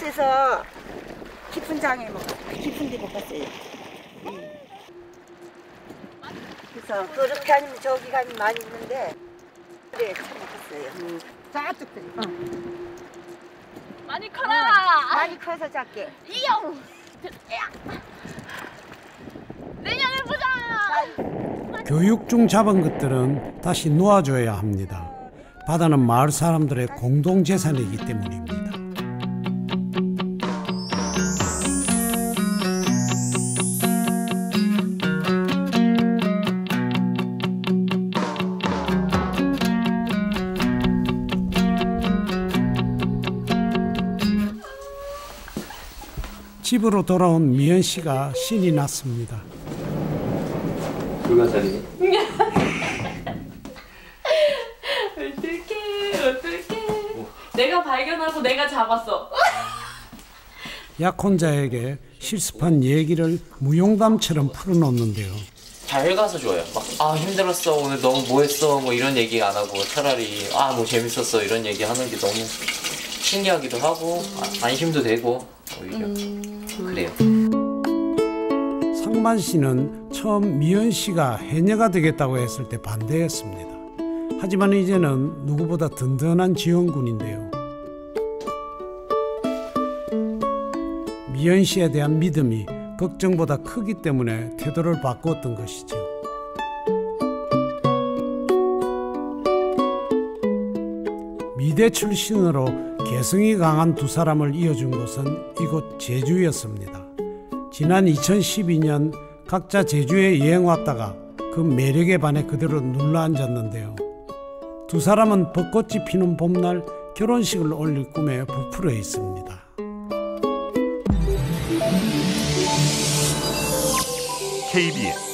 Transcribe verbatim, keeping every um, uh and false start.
버스에서 깊은 장에 뭐 깊은 데 못 갔어요. 그래서 그렇게 아니면 저기 가면 많이 있는데 그래 참 갔어요. 음. 저쪽들이. 어. 많이 커라. 많이 커서 작게. 이영. 내년에 보자. 교육 중 잡은 것들은 다시 놓아줘야 합니다. 바다는 마을 사람들의 공동재산이기 때문입니다. 집으로 돌아온 미연 씨가 신이 났습니다. 누가 자리니? 어떡해 어떡해. 오. 내가 발견하고 내가 잡았어. 약혼자에게 실습한 얘기를 무용담처럼 풀어놓는데요. 잘 가서 좋아요. 막 아 힘들었어 오늘 너무 뭐했어 뭐 이런 얘기 안 하고 차라리 아 뭐 재밌었어 이런 얘기 하는 게 너무 신기하기도 하고 아, 안심도 되고 오히려 음... 그래요. 상만 씨는 처음 미연 씨가 해녀가 되겠다고 했을 때 반대했습니다. 하지만 이제는 누구보다 든든한 지원군인데요. 미연 씨에 대한 믿음이 걱정보다 크기 때문에 태도를 바꾸었던 것이죠. 미대 출신으로 개성이 강한 두 사람을 이어준 곳은 이곳 제주였습니다. 지난 이천십이 년 각자 제주에 여행 왔다가 그 매력에 반해 그대로 눌러앉았는데요. 두 사람은 벚꽃이 피는 봄날 결혼식을 올릴 꿈에 부풀어 있습니다. 케이비에스